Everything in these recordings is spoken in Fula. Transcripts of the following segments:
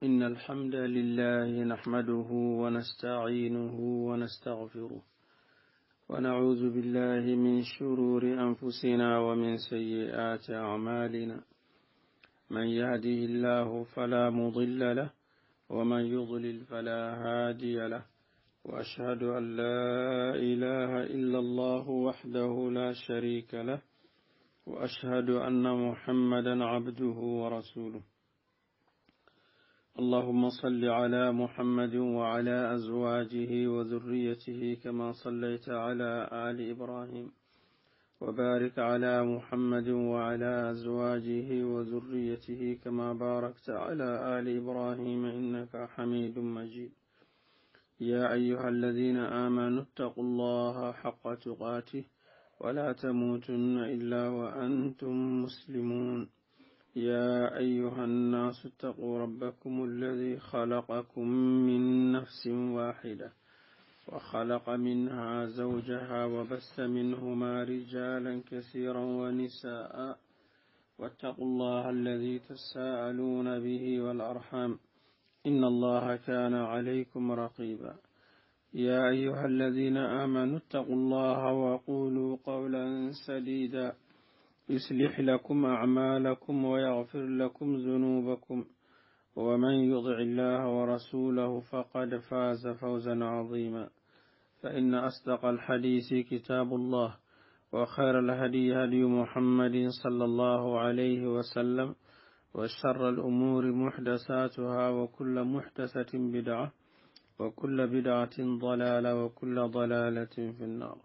إن الحمد لله نحمده ونستعينه ونستغفره ونعوذ بالله من شرور أنفسنا ومن سيئات أعمالنا من يهده الله فلا مضل له ومن يضلل فلا هادي له وأشهد أن لا إله إلا الله وحده لا شريك له وأشهد أن محمدا عبده ورسوله اللهم صل على محمد وعلى أزواجه وذريته كما صليت على آل إبراهيم وبارك على محمد وعلى أزواجه وذريته كما باركت على آل إبراهيم إنك حميد مجيد يا أيها الذين آمنوا اتقوا الله حق تقاته ولا تموتن إلا وأنتم مسلمون يا أيها الناس اتقوا ربكم الذي خلقكم من نفس واحدة وخلق منها زوجها وبث منهما رجالا كثيرا ونساء واتقوا الله الذي تساءلون به والأرحام إن الله كان عليكم رقيبا يا أيها الذين آمنوا اتقوا الله وقولوا قولا سديدا يصلح لكم أعمالكم ويغفر لكم ذنوبكم ومن يطع الله ورسوله فقد فاز فوزا عظيما فإن أصدق الحديث كتاب الله وخير الهدي هدي محمد صلى الله عليه وسلم وشر الأمور محدثاتها وكل محدثة بدعة وكل بدعة ضلالة وكل ضلالة في النار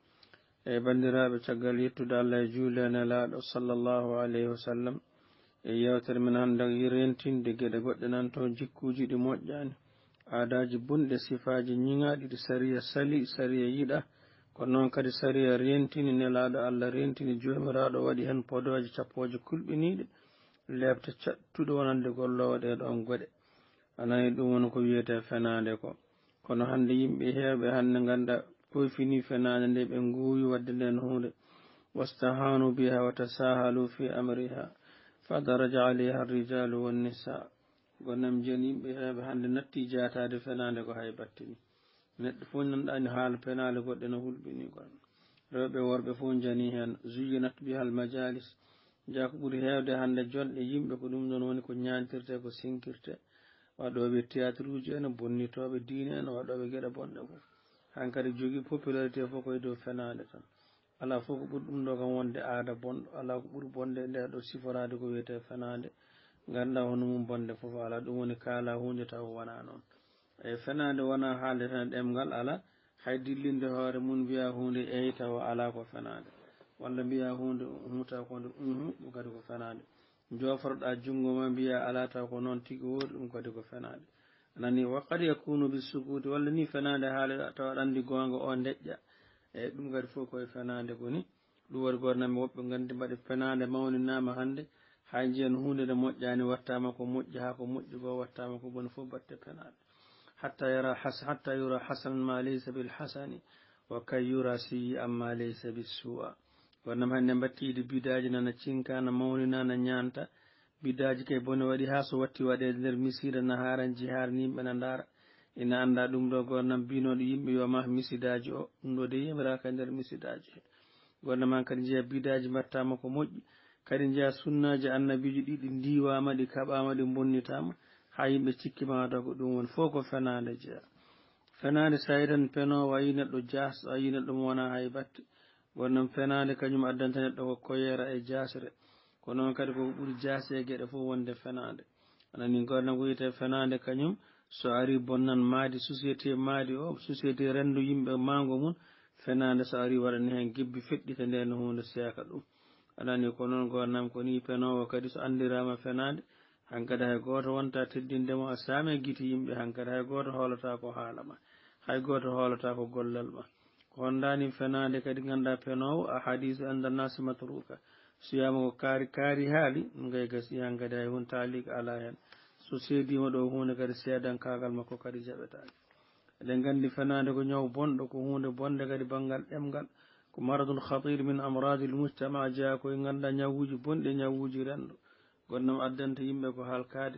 e bandiraɓe caggal yettude Allah e juule nelaɗo sallllahu alayhi wa sallam e yewtere men hannde rentinde gueɗe goɗɗe nan toon jikkuji ɗi moƴƴani aadaji bonɗe sifaji ñiŋaɗi ɗi sariya sali sariya yiɗa kono noon kadi sariya rentini nelaɗo Allah rentini jomiraɗo waɗi hen podoje cappoje kulɓiniɗe lebte cattuɗo wonande gollowo ɗe ɗon goɗe anani ɗum woni ko wiyete fenade ko kono hannde yimɓe hewɓe hannde ganda fini fenade nde ɓe nguuyi wadde nden hunde wastahanu biha wa tasahalu fi amriha fa daraja alayha arrijalu wannisa gonam jeni yimɓe heɓe hannde natti jatade fenade ko hay battini neɗɗo fof nanɗani haala penale goɗɗe no hulɓini gon rewɓe worɓe fof jani hen zuyinat biha al majalis jako ɓuuri hewde hannde jonɗe yimɓe ko ɗum ɗon woni ko ñantirte ko sinkirte waɗoɓe théâtre uji ene bonnitoɓe diine ene waɗoɓe gueɗe bonɗe fof hankadi jogui popularité fof koye dow fenade tan ala fof ko ɓuuri ɗum ɗo kam wonde aada bonɗo ala ko ɓuuri bonde nde ɗo siforade ko wiyete fenade ganda hono mum bonde fof ala ɗum woni kaala hunde taw wona noon e fenade wona haalde tan ɗemgal ala hay dillinde hoore mum mbiya hunde eyi tawa ala ko fenade walla mbiya hunde humuta konde ɗum kadi ko fenade joforoɗa jungo ma mbiya ala taw ko noon tigui woori ɗum kadi ko fenade nani wa qad yakunu bisukuti walla ni fenade haale tawa aɗa andi gonga o deƴƴa e ɗum kadi fof koye fenade goni ɗum waɗi gornami woɓɓe gandi mbaɗi fenade mawninama hannde hay jiyan hunde nde moƴƴani wattama ko moƴƴi ha ko moƴƴi go wattama ko boni fof batte fenade hatta yura hasanan ma laysa bil hasani wa kay yura siyi amma laysa bis su'a gornam hannde mbattide bidaji nana cinkana mawninana ñanta biddaji kay bone waɗi ha so watti waɗe nder misida naharan jihar ni yimɓe na ndara ina anda ɗum ɗo gornam binoɗo yimɓe yo mah misidaji o ɗum ɗo de yimiraka nder misidaji he gornam han kadi jeeya bidaji mbattama ko moƴƴi kadi jeeya sunnaji annabiji ɗiɗi ndiwama ɗi kaɓama ɗi bonnitama ha yimɓe cikkima taw ko ɗum woni fof ko fenade jeeya fenade sa yiɗan penowo a yi neɗɗo jasɗo a yi neɗɗo mo wona hay batte gornam fenade kañum addanta neɗɗo ko koyera e jasre ko noon kadi koko ɓuuri jaasi e gueɗe fof wonde fenade anani gornam ko wiyete fenade kañum so ari bonnan maadi société maadi o société rendo yimɓe mango mum fenade so ari waɗani hen gibbi feɗɗita nden hunde seeka ɗum anani ko noon gornam ko ni penowo kadi so andirama fenade hankkadi hay goto wonta teddindemo a saame guiti yimɓe hankkadi hay goto hoolata ko haalama hay goto hoolata ko gollal ma ko hondani fenade kadi ganda penowo a hadisu anda nasi matruka siyama ko kaari haali ngay gasi hankadi hay hun taalika ala hen so seedima ɗo hunde kadi seedan kagal makko kadi jaɓetake eɗen gandi fenade ko ñaw bonɗo ko hunde bonde kadi banggal ɗemgal ko maradul khatir min amradil mujtama jeeya koye ganda ñawuji bonɗi ñawuji rendo gonnam addanta yimɓe ko halkade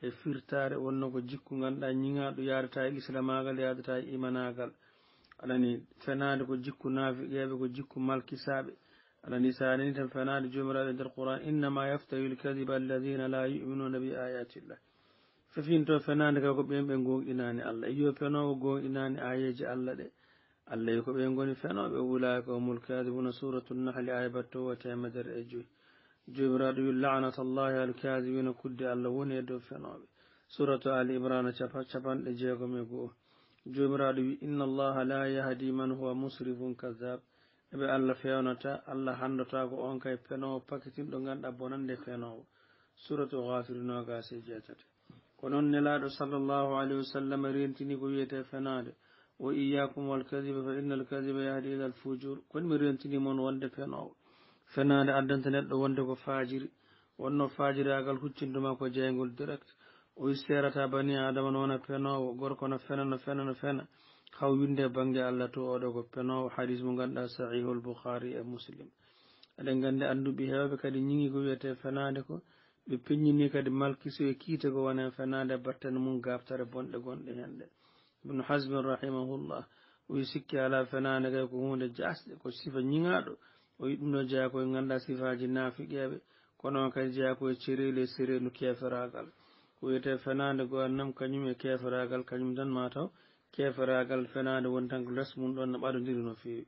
e firtare wonno ko jikku ganduɗa ñiŋaɗo yadata e islamagal yadata e imanagal aɗani fenade ko jikku naafiqeɓe ko jikku malkisaɓe aɗani sa nani tan fenade jomiraɗo nder qouran innama yaftahi lkadiba alladina la yuminuna bi ayatillah fefinto fenade kay ko ɓen ɓe gonɗinani allah iyo fenowo gonɗinani ayeji allah ɗe allah yi ko ɓe goni fenoɓe ulaika humul kadibuna suratu nahli aya batto wa temedere e joyi jomiraɗo wi lanatallahi alkadibina kudde allah woni e dow fenoɓe suratu ali imrana capanɗe jeegom e goho jomiraɗo wi inna allaha la yahdi man huwa musrifun kadab eɓe allah fewnata allah handata ko on kay fenowo pakitinɗo ganduɗa bonande fenowo suratu ghafir nogase jeetate ko noon nelaɗo sallllahu alayhi wa sallam rentini ko wiyete fenade wa iyakum walkadiba fa inna alkadiba yahdi ila alfujur kono mi rentini moon wonde fenowo fenade addanta neɗɗo wonde ko fajiri wonno fajiragal huccintuma ko jeygol direct o serata bani adama no wona fenowo gorko no fena haw winde banggue allah to oɗo ko fenowo hadis mo ganduɗa sahihul bukhari e muslim eɗen gandi anduɓe hewɓe kadi ñiŋi ko wiyete fenade ko ɓe peññini kadi malkiso e kiite ko wone fenade battane mum gaftare bonɗe gonɗe hen ɗe ibnu hasbin rahimahullah o wi sikki ala fenade kay ko hunde jasɗe ko sifa ñiŋaɗo o wi ɗum ɗo jeeya koye ganduɗa sifaji naafiqeɓe kono kadi jeeya koye cereli e serenu keferagal ko wiyete fenade go annam kañum e keferagal kañum tan mataw keferagal fenade woni tan ko less mum ɗon no ɓaɗodiri no fewi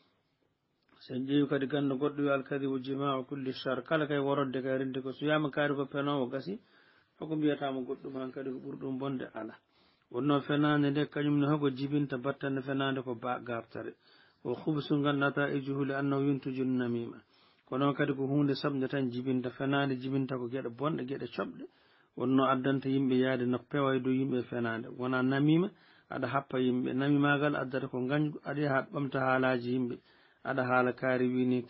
sen ƴeewi kadi ganda goɗɗo wi alkadibu jimau kulli char kala kay worodde kay redde ko so wiyama kaari ko fenowo gasi hoko mbiyatamo goɗɗum han kadi ko ɓuri ɗum bonde ala wonno fenade nde kañumne hoko jibinta battande fenade ko gaftare o hubsu gandata e juhuli annahu yuntuju namima kono kadi ko hunde samde tan jibinta fenade jibinta ko gueɗe bonɗe gueɗe coɓɗe wonno addanta yimɓe yaade no pewa e dow yimɓe fenade wona namima aɗa happa yimɓe namimagal addata ko gañgu aɗa yaha ɓamta haalaji yimɓe aɗa haala kaari wini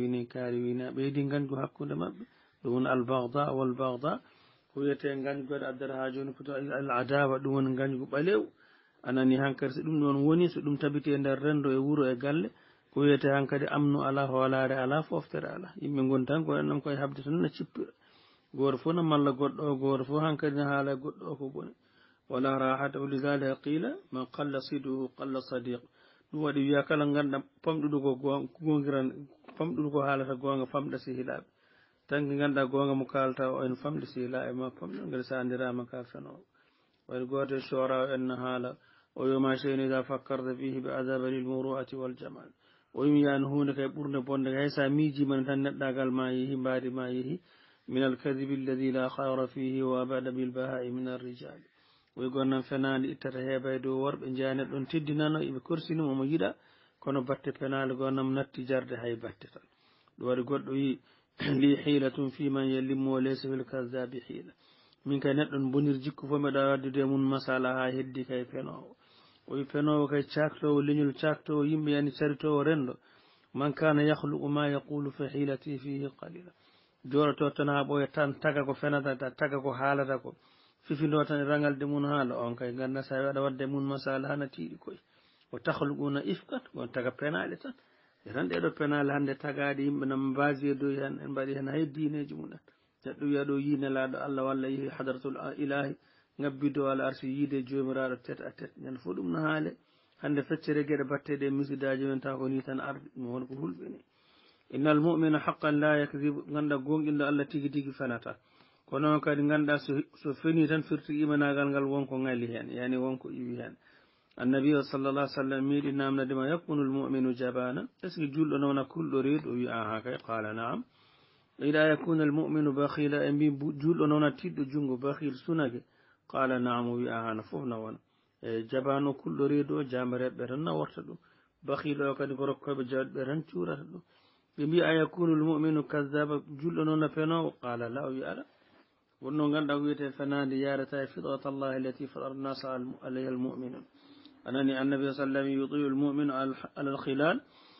a ɓeydi gañgu hakkude mabɓe ɗum woni albagda walbagda ko wiyete gañgu kadi addata ha joni koto al adawa ɗum woni gañgu ɓalew anani hankkadi so ɗum ɗon woni so ɗum tabiti e nder rendo e wuuro e galle ko wiyete hankkadi amnu ala hoolare ala foftere ala yimɓe goni tan ko enɗam koye habde tan no cippira goto fof no malla goɗɗo o goto fof hankkadi no haala goɗɗo o ko boni wala rahata wa lidalika qila man qalla siduhu qalla sadiq ɗum waɗi wiya kala ganduɗa famɗuɗo ko gongiran famɗuɗo ko haalata gonga famɗa sehilaɓe tanki ganduɗa gonga mo kalata o en famɗi sehilaɓe ma famɗa ngel sa andirama ka fenowo waɗi goto shora o enna haala o yoma cheyni ida fakkarta fihi bi adaba lil muruati wal jamal o yimi yani hunde kay ɓurde bonde hay sa miijimani tan neɗɗagal ma yeehi mbaadi ma yeehi min alkadibi alladi la hayra fihi wa abada bilbahai min arrijali woy gonnan fenade ittata heeɓa e dow worɓe jeeya neɗɗon teddinano eɓe korsinimo omo yiɗa kono batte penale gonnam natti jarde hay batte tan ɗum waɗi goɗɗo wi li hiilatum fi man yallimmo laysa fil kadabi hiila min kay neɗɗon bonir jikku fo mbeɗa waddude mum masala ha heddi kay fenowo o wi fenowo kay caktowo leñol caktowo yimɓe yani caritowo rendo man kana yahluqu ma yaqulu fa hiilati fihi qalila joɗoto tan ha ɓooya tan taga ko fenata taga ko haalata ko fifindo tan e rangalde mum haala on kay ganda sa waɗa wadde mum masala hana tiiɗi koye o tahluquna ifkat on taga penale tan e tan ɗeɗo penale hande tagaɗe yimɓe no mbasi e dow hen en mbaɗi hen hay diineji mumen neɗɗo wiya ɗo yi nelaɗo allah walla yeehi hadratul ilahi ngabbido ala arsi yiide jomiraɗo tête à tête ñande fo ɗum no haale hande feccere gueɗe batteɗe misidaji men taw ko ni tan arde ɗum won ko hulɓini innal mu'mina haqqan la yakdibu ganda gonɗinɗo allah tigui tigui fenata kono kadi ganduɗa so feni tan firti imanagal ngal wonko ngali hen yani wonko iwi hen annabi o sallallah sallam miiɗi namdadema yakunu lmuminu jabana est ce que julɗo nowna kulɗo reedu o wi aha kay qala naam ila yakuna almuminu bakhila e mbi julɗo nowna tiɗɗo junggo bakhil sunake qala naam o wi aha no foof no wona e jabano kulɗo reedu o jamareɓe tan naworta ɗum bakhil o kadi ko rokkoɓe jawɗeɓe tan cuurata ɗum ɓe mbi a yakunu lmuminu kadaba julɗo nowna penowo qala la o wi ala wonno ganduɗa wiyete fenade yarata e fitrat allahi allati fatara nnasa alayha almuminun anani annabi sallam yutiu lmuminu ala alkhilal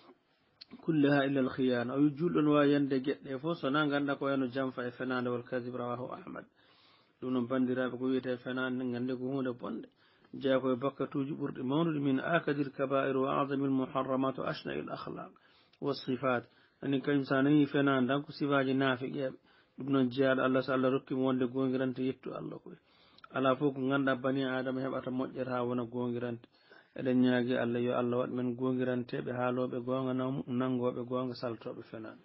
kullaha illa alkhiyana o wi julɗo no wawi yande gueɗɗe fof sona ganduɗa ko wayno jamfa e fenade wal kadib rawahu ahmad ɗum noon bandiraɓe ko wiyete fenade nde gande ko hunde bonde jeeya koye bakkatuji ɓurɗi mawnude min akadir kabair wa adami lmuharramat wa ashna il akhlaq wa sifat ani kañum sa nani fenade tan ko sifaji naafiqeɓe ɗum noon jeeyaɗo allah so allah rokkimo wonde gongirante yettu allah koye ala fof ko ganduɗa bani adama heɓata moƴƴere ha wona gongirante eɗen ñaagui Allah yo Allah waɗ men gongiranteɓe haaloɓe gonga nangoɓe gonga saltoɓe fenade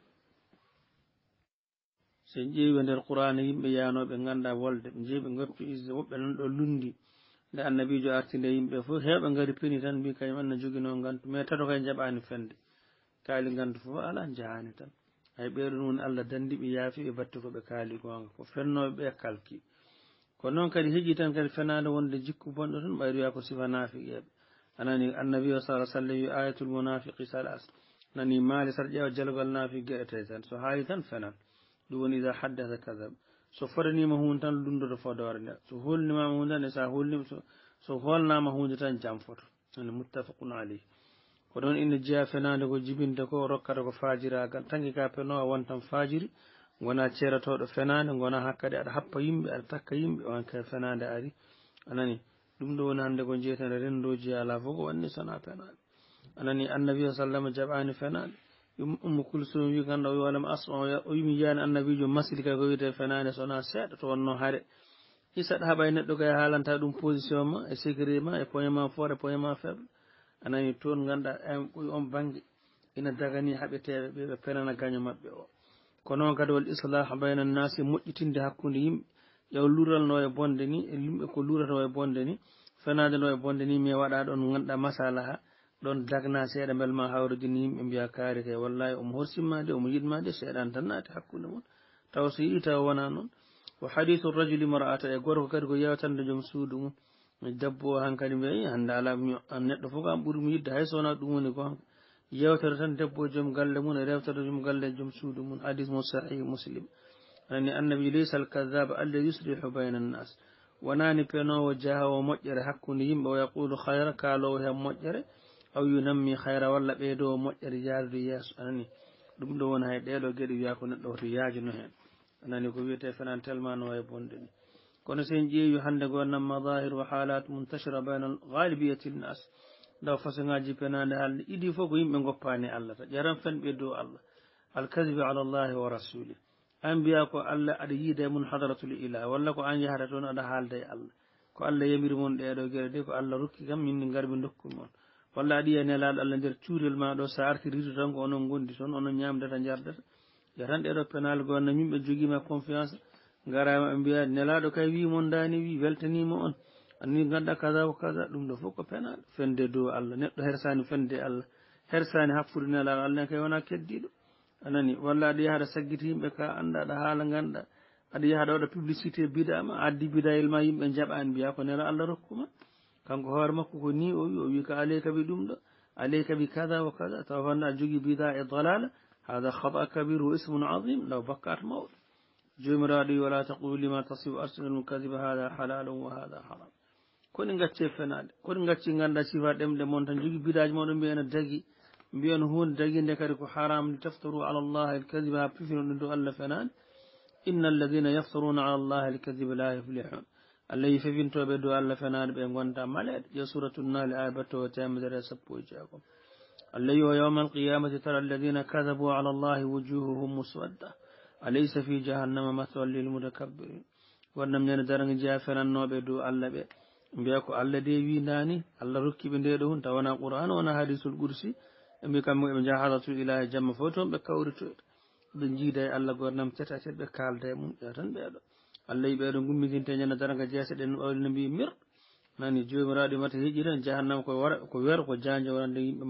so en ƴeewi nder qur'ana yimɓe yanoɓe ganduɗa wolde ɓe jeeyi ɓe goppi isde woɓɓe nan ɗo lundi nde annabijo arti nde yimɓe fof heewɓe gari peni tan mbi kañum anna joguino gantu mais tato kay jaɓani fende kaali gantu fof ala jahani tan hay ɓeeɗon woni Allah dandiɓe yaafiɓe batte koɓe kaali gonga ko fennoɓe ɓe kalki ko noon kadi heeƴi tan kadi fenade wonde jikku bonɗo tan ɓayri wiya ko sifa nafiqeɓe anani annabi o sallah sallam wi ayatul munafiqi salas nani maali saɗa ƴeewa jalgal naafi gueɗete tan so haali tan fenan ɗum woni ida haddata kadab so fodanima hunde tan lundoto fodore nde so holnimama hunde tan e sa holnima so holnama hunde tan jamfoto ani muttafaqun alayh ko ɗon ina jeeya fenade ko jibinta ko rokkata ko fajiragal tanki ka penowa wontan fajiri gona ceeratoɗo fenade gona hakkadi aɗa happa yimɓe aɗa takka yimɓe on ka fenade ari anani ɗum ɗo woni hande ko jeeyten rendoji ala fof ko wanni sona fenade anani annabi sallam jaɓani fenade ummu kulsum wi ganduɗa wi walam asma o yimi yiyani annabijo masili kay ko wiyete fenade sona seeɗa to wonno haare isaɗa haɓa e neɗɗo kay haalanta ɗum position ma e sécurité ma e point ma fort e point ma faible anani toon ganduɗa ɓoy on banggue ina dagani haɓeteɓe ɓe penana gaño mabɓe o ko noon kadi wal islah bayna nnasi moƴƴitinde hakkude yimɓe ƴew luralno e bonde ni e yimɓe ko lurato e bonde ni fenade no e bonde ni mi waɗa ɗon ganduɗa masalaha ɗon dagna seeɗa beel ma hawridini yimɓe mbiya kaari kay wallahi omo horsimmade omo yiɗmade seeɗan tan naati hakkude mon taw so yii taw wona noon wa hadithu rajuli mar'ata e gorko kadi ko yewtande joom suudu mum debbo o hankadi mbiya hande ala neɗɗo fof kam ɓuuri mi yidde hay sowona ɗum woni gonga yewtere tan debbo joom galle mum e rewtere joom galle joom suudu mum hadith mo sahih muslim anani annabi laysa al kadhab alladhi yuslihu bayna an-nas wonani penowo jahawo moƴƴere hakkude yimɓe o yaqulu hayra kaalowo hen moƴƴere aw yunammi hayra walla ɓeydo moƴƴere yaarude yeeso anani ɗum ɗo woni hay ɗeɗo gueɗe wiya ko neɗɗo hoto yaajuno hen anani ko wiyete fenan tellement no way bonde ni kono sen ƴeewi hande gonnam madahir wa halat muntashira bayna ghalibiyati nnas daw façon-ngaji penade haalde idi fof ko yimɓe goppani Allah ta ƴaran fenɓe dow Allah alkadibe ala allahi wa rasuli an mbiya ko Allah aɗa yiida e mun hadratul ilah walla ko an yahata toon aɗa haalda e Allah ko Allah yamiri mon ɗeɗo gueɗe de ko Allah rokki kam min garmi dokku mon walla aɗa yiya nelaɗo Allah nder cuurel ma ɗo sa arti ritu tan ko onon gondi toon onon ñamdata jardata yatan ɗeɗo penal gonna yimɓe joguima confiance garama ɓe mbiya nelaɗo kay wi mon dani wi weltanima on anni ganduɗa kaza ko kaza ɗum ɗo fof ko penal fende dow Allah neɗɗo hersani fende Allah hersani happude nelaɗo Allah kay wona keddiɗo anani walla aɗa yaha aɗa saggiti yimɓe ka anda aɗa haala ganduɗa aɗa yaha aɗa waɗa publicité bidama addi bidayel ma yimɓe jaɓani mbiya ko nela Allah rokkuma kanko hoore makko ko ni o wi ko aleyka bi ɗum ɗo aleyka bi kada wa kada taw fanda aɗa jogui bida e dalala hada khata kabir wa ismun azim law bakkat mawɗo jomiraɗo wi wala taqulu lima tasifu alsinul kadiba hada halalun wa hada haram koni gacce fenade koni gacci ganda sifa ɗemɗe mon tan jogui bidaji moɗon mbiyana dagui mbiyan hunde daguinde kadi ko haram li taftaru ala allah alkadiba ha pifino ɗum dow Allah fenade inna alladina yaftaruna ala allah alkadiba la yuflihun Allah yi fefintoɓe dow Allah fenade ɓe gonta maleɗe je suratul nal aya batto temedere sappo e jeegom Allah yi wa yawma alqiyamati tara alladina kadabu ala allahi wujuhuhum muswadda alaysa fi jahannama mathwan lil mutakabbirin wonnam ñande daranga jeeya fenannoɓe dow Allah ɓe mbiya ko Allah de windani Allah rokkiɓe nde ɗo hun taw wona qur'an wona hadisul qudsi ɓe mbi kamɓe ɓe jaha hadratul ilahi jamma fof toon ɓe kawritoɗe ɓe jiida e Allah gonnam tati ɓe kalda e mum ƴewa tan ɓeɗo Allah yi ɓeɗo gummidinte ñande daranga jeese ɗen ɓawli no mbi mir nani jomiraɗo mata heeƴi tan jahannama ko wero ko janjo wonande yimɓe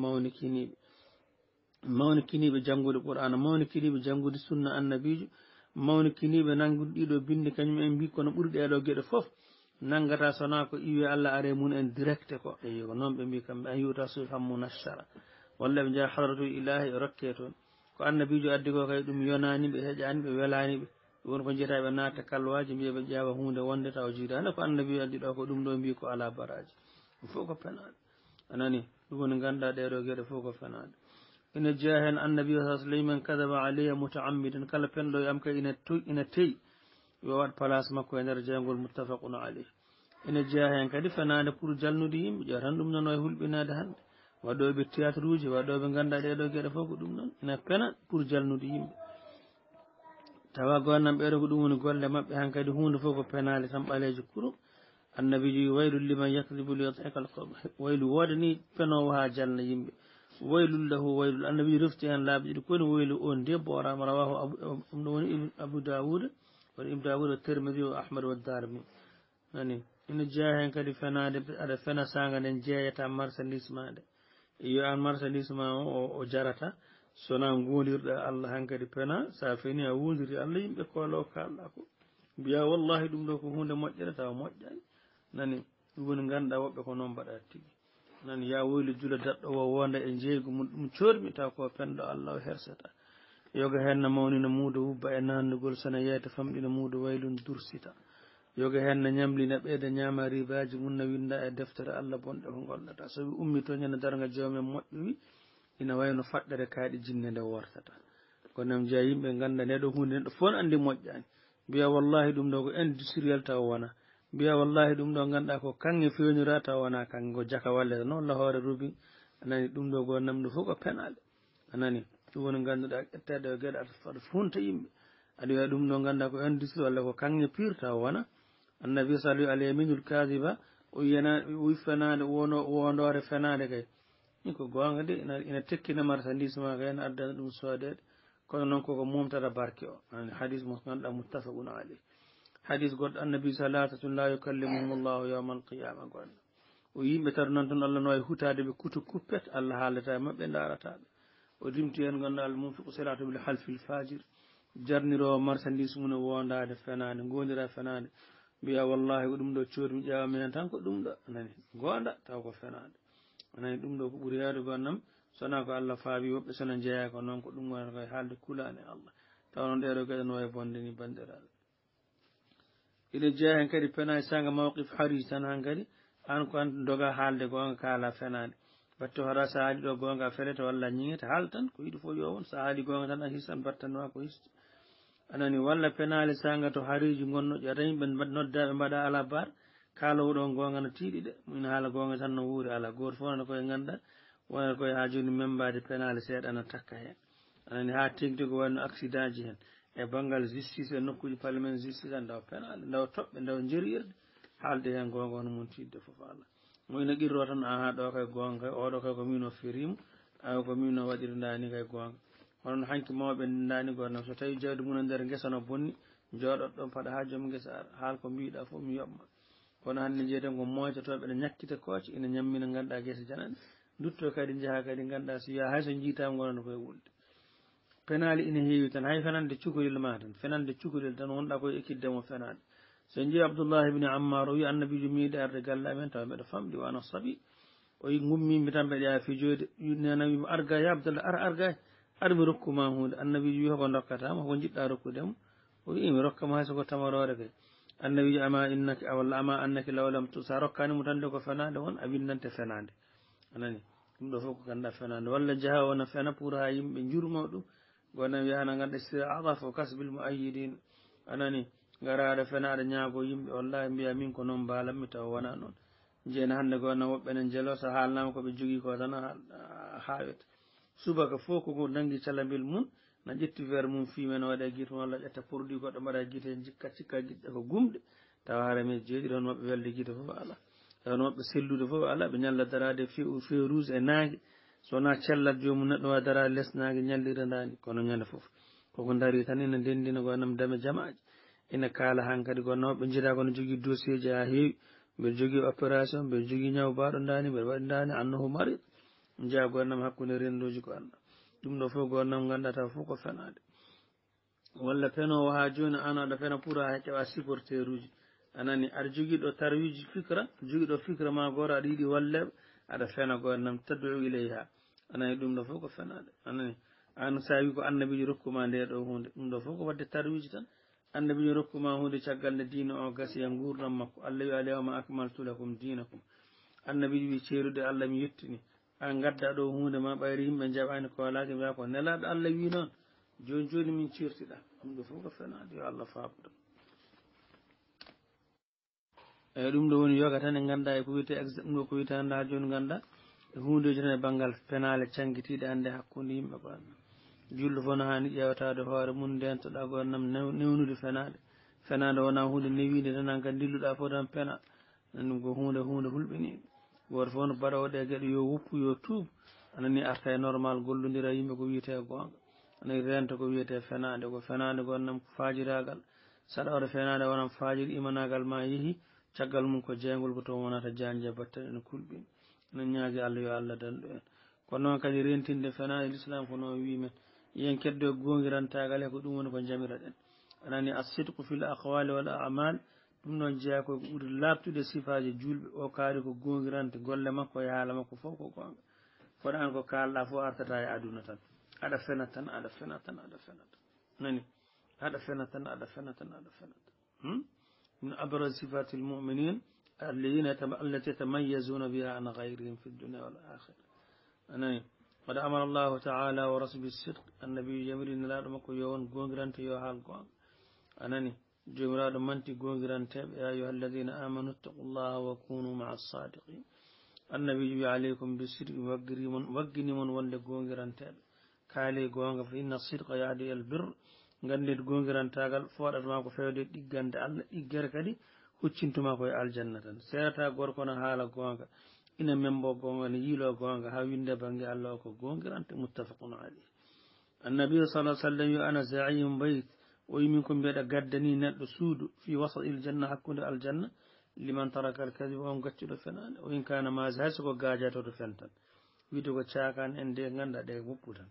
mawni kiniɓe janggude qur'ana mawni kiniɓe janggude sunna annabijo mawni kiniɓe nangude ɗiɗo binde kañum en mbi kono ɓuuri ɗeɗo gueɗe foof nangata sona ko iwi Allah are mun en direct ko eyi ko noon ɓe mbi kamɓe an yiwta sufam munassara walla ɓe jaa hadratul ilahi e rokke toon ko annabijo addi ko kay ɗum yonani ɓe heƴani ɓe welani ɓe won ko jeeta ɓe natta kalwaji mbiya ɓe ƴeewa hunde wonde taw jiidani ko annabi addi ɗo ko ɗum ɗo mbi ko ala baraji ɗum fof ko penade anani ɗum woni ganduɗa ɗeɗo gueɗe fof ko fenade ina jeeya hen annabi sa sallam man kadaba alayya mutaammidan kala penɗo e am kay ina teyi yo waɗ place makko e nder jeygol muttafaqun alayh ina jeeya hen kadi fenade pour jalnude yimɓe ƴeewa tan ɗum noon e hulɓinade hande waɗoɓe théâtre uji waɗoɓe ganduɗa ɗeɗo gueɗe fof ko ɗum noon ina pena pour jalnude yimɓe tawa gonnam ɓeɗo ko ɗum woni golle mabɓe han kadi hunde fof ko penale tan ɓalejo kurum annabi waylul liman yakdibu li yadhika alqawm waylu wodani penowo ha jalna yimɓe waylul lahu waylul annabi refti hen laabi ɗiɗi koni waylu on de borama rawahu ɗum ɗo woni abou daoud woni ibn daoud o termidi o ahmad wa darmi ani ina jeeya hen kadi fenade aɗa fena sanga nden jeeyata marchandise ma nde yo an marchandise ma o jarata sona gondirɗa allah hankadi pena sa feni a wondiri allah yimɓe koolo kalɗa ko mbiya wallahi ɗum ɗo ko hunde moƴƴere tawa moƴƴani nani ɗum woni ganduɗa woɓɓe ko noon mbaɗa tigui nani ya woylu jula daɗɗo o wonda e jeygu mum ɗum cormi taw ko penɗo allah o hersata yoga hen no mawni no muudo wubba e nannugol sona yeyta famɗina muudo waylum dursita yoga hen no ñamlina ɓeyda ñama ribaji mum no winda e deftere allah bonɗe ko gollata so wi ummi to ñande darga jawmen moƴƴo wi ina wayno faɗɗere kayɗe jinne nde wortata kono jeeya yimɓe ganda ndeɗo hunde neɗɗo fof andi moƴƴani mbiya wallahi ɗum ɗo ko industriel taw wona mbiya wallahi ɗum ɗo ganduɗa ko kanŋe fewnira taw wona kanŋe ko jaka wallete noon lahore rubi anani ɗum ɗo gonnam ɗum fof ko penale anani ɗum woni ganduɗa ƴettede o gueɗe aɗa funta yimɓe aɗa wiya ɗum ɗo ganduɗa ko industrie walla ko kanŋe pire taw wona annabi sall wi alyaminul kadiba o yiyana wi fenade wondore fenade kay ɗin ko gonga de ina tekkina marchandise ma kay ne addana ɗum soodede kono noon koko mumtata barke o ani hadis mo ganduɗa muttafaqun alayh hadis goɗɗo annabi salatatun la yukallimuhum llahu yawma alqiyama gonɗo o yimɓe taru noon toon allah no wawi hutade ɓe kutu kuppet allah haaldata e mabɓe darataɓe o rimti hen gonɗo allah mum fiqu salatu bil halfil fajir jarnirowo marchandise mum no wondade fenade gondira fenade mbiya wallahi ko ɗum ɗo coormi ƴewami hen tan ko ɗum ɗo anani gonda taw ko fenade anani ɗum ɗo ko ɓuuri hewde gonnam sona ko allah faabi woɓɓe sona jeeya ko noon ko ɗum wonata koye haalde kulani allah taw noon ɗeɗo gueɗe no wawi bonde ni bandiraɓe ina jeeya hen kadi penaji sanga mawqif harij tan han kadi an ko an doga haalde gonga kaala fenade batte hoɗa sa haali ɗo gonga a felete walla ñiŋete haal tan ko yiɗi fof yo won sa haali gonga tan a hisan battanma ko histi anani walla penale sanga to hariji gonnoƴi ata yimɓe noddaɓe mbaɗa ala bar kalowo ɗon gonga no tiiɗi de ina haala gonga tan no wuuri ala goto fof nana koye ganduɗa wonata koye ha joni membade penale seeɗa no takka hen anani ha tegti ko wayno accident ji hen e banggal justice e nokkuji parlement justice a ndaw penale ndaw toɓɓe ndaw jeerirde haalde hen gonga hono mum tidde foof Allah mo ina qirro tan aha ɗo kay gonga kay oɗo kay ko min o firima aw ko min o waɗiri ndani kay gonga hono hanki mawɓe ndani gonam so tawi jawdi mum e nder guesa no bonni jooɗot ɗon paɗa ha joom guesa ara haal ko mbiɗa foof mi yoɓma kono hande jeeyten ko moytotoɓe ɗe ñakkita kooce ina ñammina ganduɗa guesa janane dutto kadi jaaha kadi ganduɗa so wiya hayso jiitama gonano koye wulde penali ina heewi tan hay fenande cukalel ma tan fenande cukalel tan wonɗa koye ekkiddemo fenade so jeeyi abdoullah ibne ammar o wi annabijo miiɗi arde galle amen tawa mbeɗa famɗi wano sabi o wi gummimi tan mbeɗa yaa fijode nena wima arga ya abdallah argay ar mi rokkuma hunde annabijo wi hoko dokkatama hoko jiɗɗa rokkudemo o wi mi rokkama hay soko tamarore kay annabijo ama innaki walla ama annaki lawlam tu sa rokkanimo tan de ko fenade won a windante fenade anani ɗum ɗo fof ko ganduɗa fenade walla jaaha wona fena pour ha yimɓe jurmo ɗum gonam wiyana ganduɗa istiadaf o kasbil muayyidin anani garaɗo fenaɗo ñaago yimɓe wallahi mbiya min ko noon mbalanmi taw wona noon jeeni hande gonnam woɓɓe ne jeelo so haalnama koɓe jogui ko tan hawete subaka fof koko nangui calabil mum na ƴetti vers mum fimen waɗa guite mum walla ƴetta produit goɗɗo mbaɗa guite jikka cikka guiɗɗe ko gumɗe tawa harame jeeɗi ɗon woɓɓe welde guite foof ala ɗon woɓɓe sellude foof ala ɓe ñalla darade feu rouge e nangue sowona cellat jomum neɗɗo wawi darade less nangue ñallira dani kono ñande foof koko daari tan ina ndendina gonam dame jamaji ina kaala hankkadi gonno ɓe jiita kono jogui dossier ji ha heewi mbeɗa jogui opération mbeɗa jogui ñaw baɗo dani mbeɗa waɗi dani annahu marid jeeya gonnam hakkude rendoji ko anna ɗum ɗo fof gonnam ganduɗa taw fof ko fenade walla fenowo ha joni an aɗa fena pour ha keeɓa supporteur uji anani aɗa joguiɗo tarwiji fikra joguiɗo fikra ma goto aɗa yiiɗi walleɓe aɗa fena gonnam taddu ilayha anani ɗum ɗo fof ko fenade anani an sa wi ko annabijo rokkuma nde ɗo hunde ɗum ɗo fof ko wadde tarwiji tan annabijo rokkuma hunde caggal nde diina o gasi e gurdam makko allah wi alyawma akmaltu lakum dinakum annabijo wi ceerude allah mi yettini an gadda ɗo hunde ma ɓayri yimɓe jaɓani ko walaki mbiya ko nelaɗo allah wi noon joni joni min cirtiɗa ɗum ɗo fof ko fenade yo allah faabuɗo eyyi ɗum ɗo woni yoga tan e ganda e ko wiyete ɗum ɗo ko wiyete hande ha joni ganda e hundeji tan e banggal penale canguitiɗe hande hakkude yimɓe ko anna julɗo fof no hani ƴewtade hoore mum ndentoɗa gonnam newnude fenade fenade wona hunde newide tan an kadi dilluɗa fof tan pena ɗum ko hunde hulɓiniɗe goto fof no mbaɗoɗe gueɗe yo woppu yo tuub anani arta e normal gollodira yimɓe ko wiyete gonga anayi rento ko wiyete fenade ko fenade gonnam ko fajiragal saɗa waɗa fenade wonam fajir imanagal ma yeehi caggal mum ko jeygol ko toon wonata janje batte ene kulɓini enen ñaagui Allah yo Allah dalɗo en kono noon kadi rentinde fenade l'islam ko noon wimen yen keddo gongirantagal e ko ɗum woni ko jamiraɗen anani as-sidqu fil aqwali wal a'mal ɗum noon jeeya ko ɓuuri labtude sifaji julɓe o kaari ko gongirante golle makko e haala makko fof ko gonga foɗani ko kalɗa fof artata e aduna tan aɗa fena tan aɗa fena tan aɗa fena tan nani aɗa fena tan aɗa fena tan aɗa fena tan min abraz sifati lmuminin alladina allati yatamayazuna biha an gayrihim fi dunia wal akhira anani qad amara allahu taala wa rasul bisidq annabi jamirinelaɗo makko yo won gongirante yo haal gonga anani jomiraɗo manti gongiranteɓe ya ayuha alladina amanu ittaqu llaha wa kunu maa sadiqin annabi wi aleykum bisidqi wagginimon wonde gongiranteɓe kaali gonga fa inna sidqa yahdi el bir gandid gongirantagal foɗatama ko fewde ɗiggande Allah ɗiggere kadi huccintuma koye aljanna tan serata gorko no haala gonga ina membo gonga ne yiilo gonga ha winde banggue Allah o ko gongirante muttafaqun alayh annabi sallallahu alaihi wasallam yo ana zaim bayt o yimin ko mbiyeɗa gaddani neɗɗo suudu fi wasatil janna hakkude aljanna liman taraka al kadib on gaccuɗo fenade o in kana masi hay soko gajatoto fen tan wiide ko cakan en de ganda ɗe woppu tan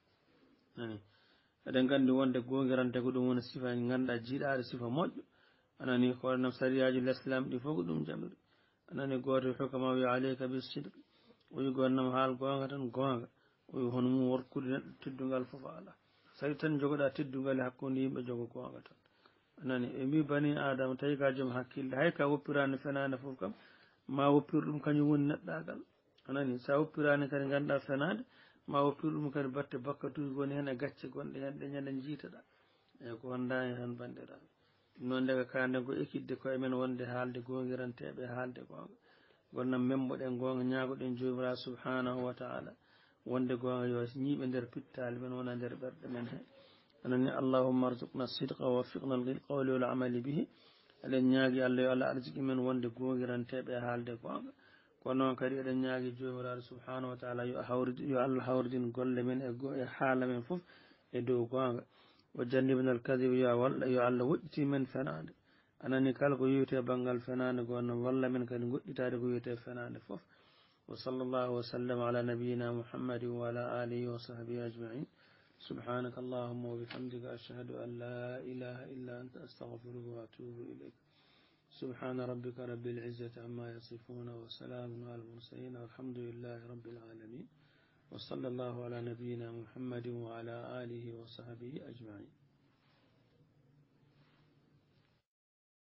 ani eɗen gandi wonde gongirante ko ɗum woni sifa ganduɗa jiiɗaɗo sifa moƴƴo anani kono sariyaji l'islam ɗi fof ko ɗum jamiri anani goto hukama wi alayka bisidqi o wi gonnam haal gonga tan gonga o wi hono mum workude neɗɗo teddugal foof ala sawi tan jogoɗa teddugal e hakkude yimɓe jogo gonga tan anani ɓe mbi bani adama tawi ka joom hakkille hay ka woppirani fenade foof kam ma woppir ɗum kañum woni neɗɗagal anani sa woppirani kadi ganduɗa fenade ma woppir ɗum kadi batte bakkatuji goni hen e gacce gonɗe hen ɗe ñande jiitaɗa eyyi ko wondani tan bandiraɓe ɗum noon ndega kanden ko ekkidde koye men wonde haalde gongiranteɓe haalde gonga gonnam memboɗen gonga ñagoɗen jomiraɗo subhanahu wa taala wonde gonga yo ñiiɓe nder pittali men wona nder ɓerɗe men he anani allahumma arzuqna sidqa wa waffiqna lil qawli wal amali bihi eɗen ñaagui Allah yo Allah arsiki men wonde gongiranteɓe haalde gonga kono noon kadi eɗen ñaagui jomiraɗo subhanahu wa taala yo Allah hawridin golle men e haala men foof e dow gonga o jannibna al kadib yo Allah woƴƴiti men fenade anani kala ko yewte banggal fenade gonno walla men kadi goɗɗitade ko wiyete fenade foof wa sallallahu wa sallam ala nabiyyina muhammadin wa ala alihi wa sahbihi ajma'in سبحانك اللهم وبحمدك أشهد أن لا إله إلا أنت أستغفرك وأتوب إليك سبحان ربك رب العزة عما يصفون وسلام على المرسلين والحمد لله رب العالمين وصلى الله على نبينا محمد وعلى آله وصحبه أجمعين